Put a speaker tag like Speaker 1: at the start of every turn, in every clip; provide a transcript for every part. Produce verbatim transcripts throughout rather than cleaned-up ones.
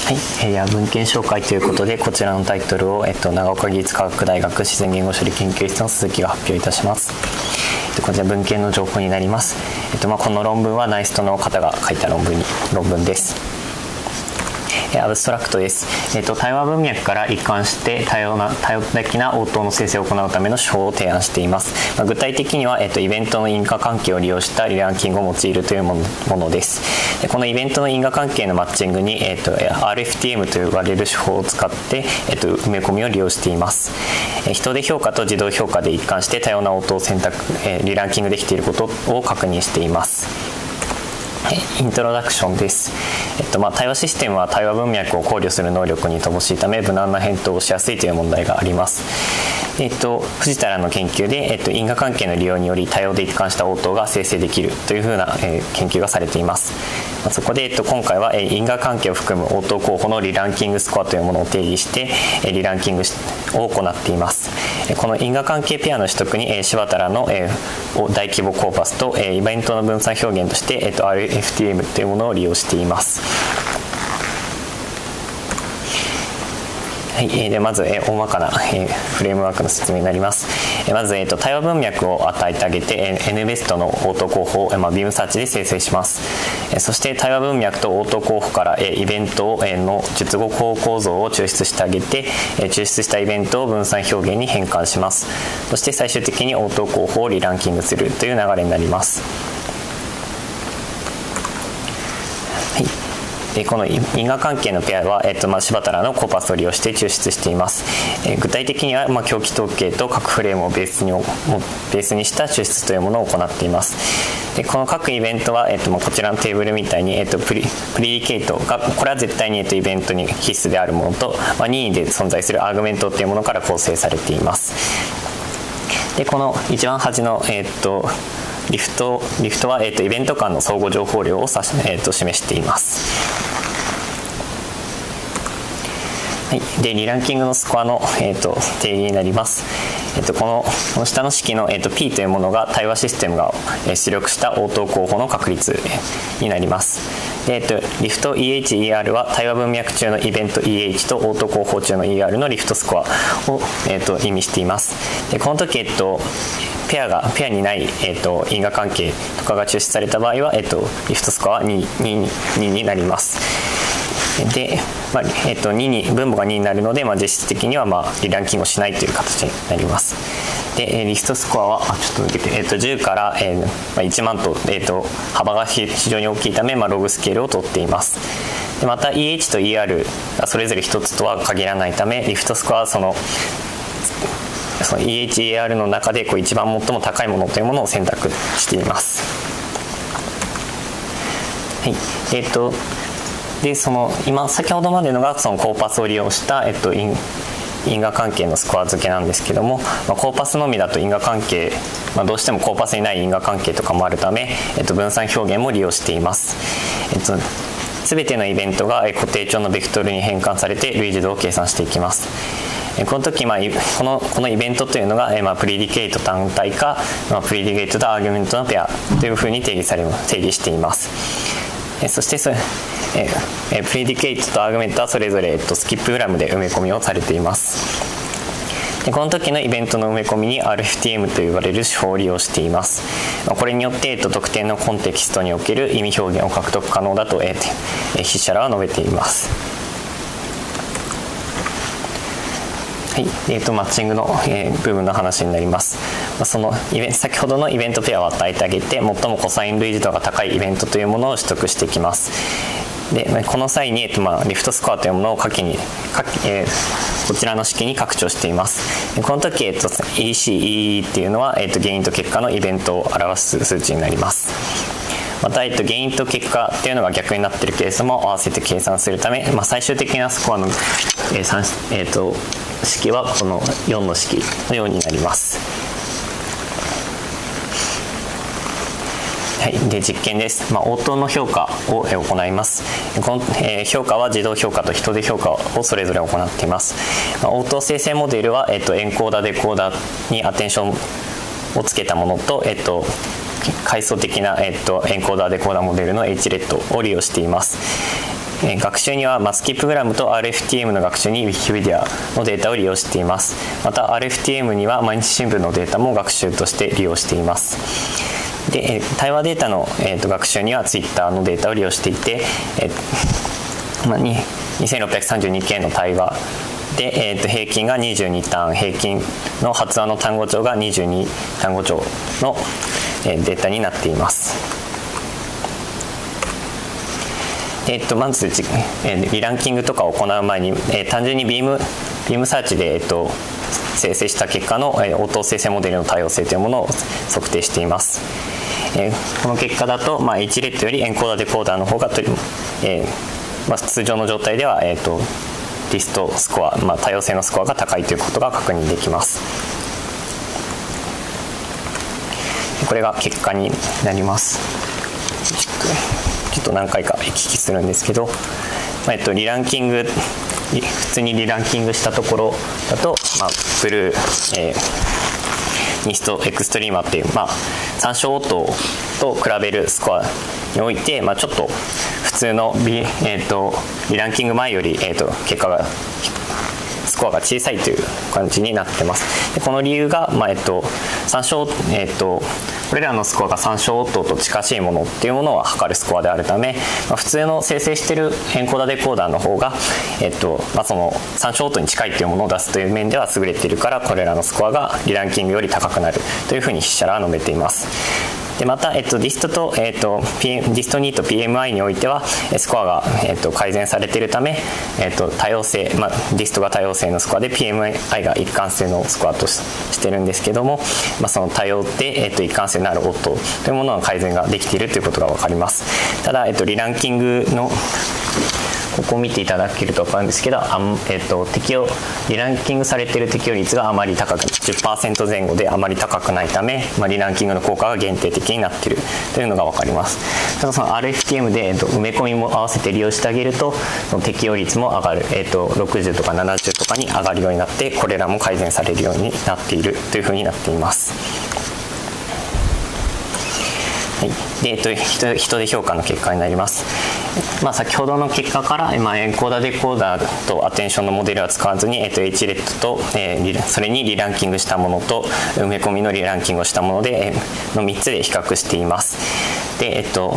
Speaker 1: はい、えー、文献紹介ということで、こちらのタイトルを、えっと、長岡技術科学大学自然言語処理研究室の鈴木が発表いたします。えっと、こちら文献の情報になります。えっとまあ、この論文はナイストの方が書いた論文に論文です。アブストラクトです。えっと、対話文脈から一貫して多様な多様的な応答の生成を行うための手法を提案しています。まあ、具体的には、えっと、イベントの因果関係を利用したリランキングを用いるというもの、ものです。でこのイベントの因果関係のマッチングに、えっと、アールエフティーエム と呼ばれる手法を使って、えっと、埋め込みを利用しています。え人で評価と自動評価で一貫して多様な応答を選択、えリランキングできていることを確認しています。イントロダクションです。えっとまあ、対話システムは対話文脈を考慮する能力に乏しいため無難な返答をしやすいという問題があります。えっと、藤田らの研究で、えっと、因果関係の利用により多様で一貫した応答が生成できるというふうな、えー、研究がされています。まあ、そこで、えっと、今回は、えー、因果関係を含む応答候補のリランキングスコアというものを定義して、えー、リランキングを行っています。この因果関係ペアの取得に、えー、柴田らの、えー、大規模コーパスと、えー、イベントの分散表現として、えー、と アールエフティーエム というものを利用しています。はい、でまず、え大まかな、えフレームワークの説明になります。えまず、えー、と対話文脈を与えてあげて、え エヌベストの応答候補を、えまあ、ビームサーチで生成します。えそして対話文脈と応答候補から、えイベントを、えの述語構造を抽出してあげて、え抽出したイベントを分散表現に変換します。そして最終的に応答候補をリランキングするという流れになります。でこの因果関係のペアは、えっとまあ、柴田らのコーパスを利用して抽出しています。えー、具体的には、まあ、狂気統計と各フレームをベースにベースにした抽出というものを行っています。でこの各イベントは、えっとまあ、こちらのテーブルみたいに、えっと、プリプリディケートがこれは絶対に、えっと、イベントに必須であるものと、まあ、任意で存在するアーグメントというものから構成されています。でこの一番端の、えっとリフト, リフトは、えー、とイベント間の相互情報量をさし、えー、と示しています。はい、でリランキングのスコアの、えー、と定義になります。えー、とこのこの下の式の、えー、と P というものが対話システムが、えー、出力した応答候補の確率、えー、になります。で、えー、とリフト イーエイチイーアール は対話文脈中のイベント イーエイチ と応答候補中の イーアール のリフトスコアを、えー、と意味しています。でこの時、えー、とペアがペアにない、えー、と因果関係とかが抽出された場合は、えー、とリフトスコアは に, に, にになります。で、まあえー、とにに分母がにになるので、まあ、実質的には、まあ、リランキングをしないという形になります。でリフトスコアはあちょっと抜けて、えー、とじゅうから、えーまあ、いちまんと、えー、と幅が非常に大きいため、まあ、ログスケールを取っています。でまた イーエイチ と イーアール がそれぞれひとつとは限らないため、リフトスコアはそのその イーエイチイーアール の中でこう一番最も高いものというものを選択しています。はい、えっとでその今先ほどまでのがそのコーパスを利用した、えっと、因, 因果関係のスコア付けなんですけども、まあ、コーパスのみだと因果関係、まあ、どうしてもコーパスにない因果関係とかもあるため、えっと、分散表現も利用しています。えっと全てのイベントが固定帳のベクトルに変換されて類似度を計算していきます。この時、まあ、このこのイベントというのが、まあ、プリディケート単体か、まあ、プリディケートとアーギュメントのペアというふうに定義され定義しています。そしてそえプリディケートとアーギュメントはそれぞれ、えっと、スキップグラムで埋め込みをされています。でこの時のイベントの埋め込みに アールエフティーエム と呼ばれる手法を利用しています。これによって、えっと、特定のコンテキストにおける意味表現を獲得可能だと、えー、筆者らは述べています。はい、えー、とマッチングの、えー、部分の話になります。そのイベント先ほどのイベントペアを与えてあげて最もコサイン類似度が高いイベントというものを取得していきます。でこの際に、えーとまあ、リフトスコアというものを下記に下記、えー、こちらの式に拡張しています。この時、えー、と イーシーイーイー っていうのは、えー、と原因と結果のイベントを表す数値になります。また、えっと、原因と結果っていうのが逆になっているケースも合わせて計算するため、まあ、最終的なスコアの、えーえー、と式はこのよんの式のようになります。はい、で実験です。まあ、応答の評価を行います。この、えー、評価は自動評価と人で評価をそれぞれ行っています。まあ、応答生成モデルは、えー、とエンコーダーデコーダーにアテンションをつけたものと、えー、と階層的な、えー、とエンコーダーデコーダーモデルの エイチレッド を利用しています。 えー、学習には、まあ、スキップグラムと アールエフティーエム の学習に Wikipedia のデータを利用しています。また アールエフティーエム には毎日新聞のデータも学習として利用しています。で、えー、対話データの、えー、と学習には Twitter のデータを利用していて、えーまあ、にせんろっぴゃくさんじゅうにけいの対話で、えー、と平均がにじゅうにターン、平均の発話の単語帳がにじゅうに単語帳の、えー、データになっています。えー、とまず、えー、リランキングとかを行う前に、えー、単純にビーム、ビームサーチで、えー、と生成した結果の、えー、応答生成モデルの多様性というものを測定しています。えー、この結果だと、まあ、いちレッドよりエンコーダーデコーダーの方がと、えーまあ、通常の状態では、えー、とリストスコア、まあ、多様性のスコアが高いということが確認できます。これが結果になります。ちょっと、ちょっと何回か行き来するんですけど、まあえっと、リランキング普通にリランキングしたところだと、まあ、ブルー、えー、ニストエクストリーマっていう、まあ、参照応答と比べるスコアにおいて、まあ、ちょっと普通の、B えー、とリランキング前より、えー、と結果がスコアが小さいという感じになってます。でこの理由が、まあえっと、参照、えっと、これらのスコアが参照応答と近しいものっていうものを測るスコアであるため、まあ、普通の生成しているエンコーダーデコーダーの方が、えっとまあ、その参照応答に近いというものを出すという面では優れているから、これらのスコアがリランキングより高くなるというふうに筆者らは述べています。でまた、えっと、ディストと、えっと、P、ディストにと ピーエムアイ においてはスコアが、えっと、改善されているため、えっと、多様性、まあ、ディストが多様性のスコアで ピーエムアイ が一貫性のスコアとしてるんですけども、まあ、その多様で、えっと、一貫性のある応答というものの改善ができているということが分かります。ただ、えっと、リランキングのここを見ていただけると分かるんですけど、あ、えー、と適用リランキングされている適用率があまり高く じゅっパーセント 前後であまり高くないため、まあ、リランキングの効果が限定的になっているというのが分かります。ただその アールエフティーエム で、えー、と埋め込みも合わせて利用してあげると、その適用率も上がる、えー、とろくじゅうとかななじゅうとかに上がるようになって、これらも改善されるようになっているというふうになっています。はい、でえっと、人, 人で評価の結果になります。まあ、先ほどの結果から、まあ、エンコーダーデコーダーとアテンションのモデルは使わずに、えっと、エイチレットと、えー、それにリランキングしたものと埋め込みのリランキングをしたもので、えー、のみっつで比較しています。で、えっと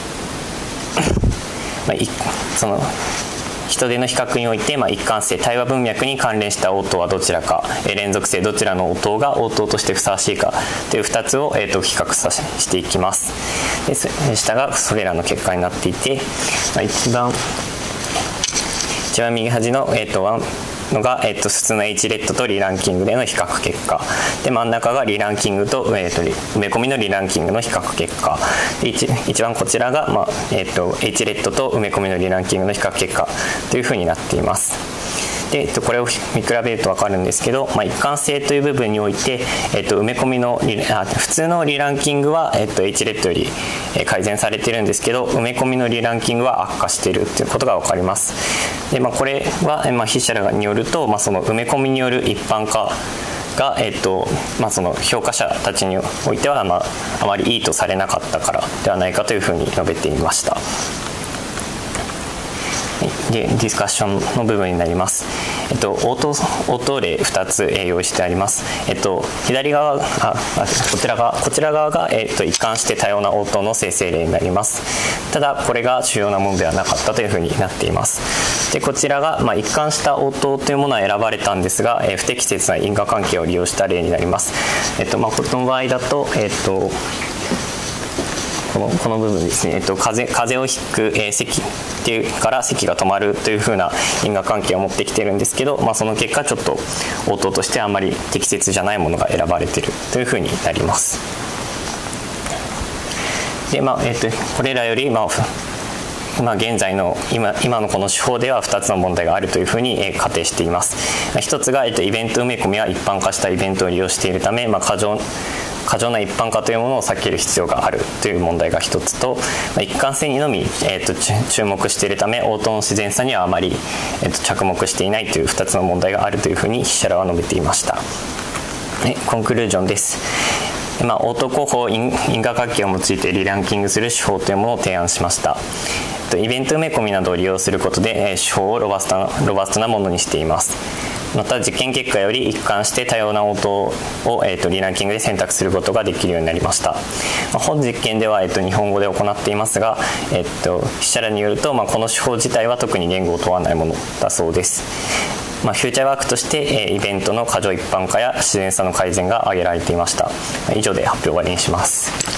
Speaker 1: まあ、いその人手の比較において、まあ、一貫性、対話文脈に関連した応答はどちらか、え連続性、どちらの応答が応答としてふさわしいかというふたつを、えー、と比較さしていきます。で下がそれらの結果になっていて、まあ、一番一番右端の、えー、とのが、えー、と普通の H レッドとリランキングでの比較結果で、真ん中がリランキングと、えー、と埋め込みのリランキングの比較結果で、一, 一番こちらが、まあえー、と H レッドと埋め込みのリランキングの比較結果というふうになっています。でえっと、これを見比べると分かるんですけど、まあ、一貫性という部分において、えっと、埋め込みのリあ普通のリランキングは、えっと、H レッドより改善されているんですけど、埋め込みのリランキングは悪化しているということが分かります。で、まあ、これは、まあ、筆者らによると、まあ、その埋め込みによる一般化が、えっとまあ、その評価者たちにおいては、まあ、あまりいいとされなかったからではないかというふうに述べていました。でディスカッションの部分になります。えっと、応答、応答例ふたつ、えー、用意してあります。えっと、左側ああこちら側こちら側が、えっと、一貫して多様な応答の生成例になります。ただこれが主要なものではなかったというふうになっています。でこちらが、まあ、一貫した応答というものは選ばれたんですが、えー、不適切な因果関係を利用した例になります。えっとまあ、この場合だと、えっとこの, この部分ですね、えっと、風, 風を引く、えー、席っていうから席が止まるというふうな因果関係を持ってきてるんですけど、まあ、その結果ちょっと応答としてあまり適切じゃないものが選ばれているというふうになります。で、まあえっと、これらより、まあまあ、現在の 今, 今のこの手法ではふたつの問題があるというふうに、えー、仮定しています。ひとつが、えっと、イベント埋め込みは一般化したイベントを利用しているため、まあ、過剰過剰な一般化というものを避ける必要があるという問題が一つと、一貫性にのみ、えー、と注目しているため応答の自然さにはあまり、えー、と着目していないというふたつの問題があるというふうに筆者らは述べていました。コンクルージョンです。まあ、応答候補を因果関係を用いてリランキングする手法というものを提案しました。 と、イベント埋め込みなどを利用することで、えー、手法をロバストな、ロバストなものにしています。また実験結果より一貫して多様な応答を、えー、とリランキングで選択することができるようになりました。まあ、本実験では、えー、と日本語で行っていますが、えー、と筆者らによると、まあ、この手法自体は特に言語を問わないものだそうです。まあ、フューチャーワークとして、えー、イベントの過剰一般化や自然さの改善が挙げられていました。以上で発表を終わりにします。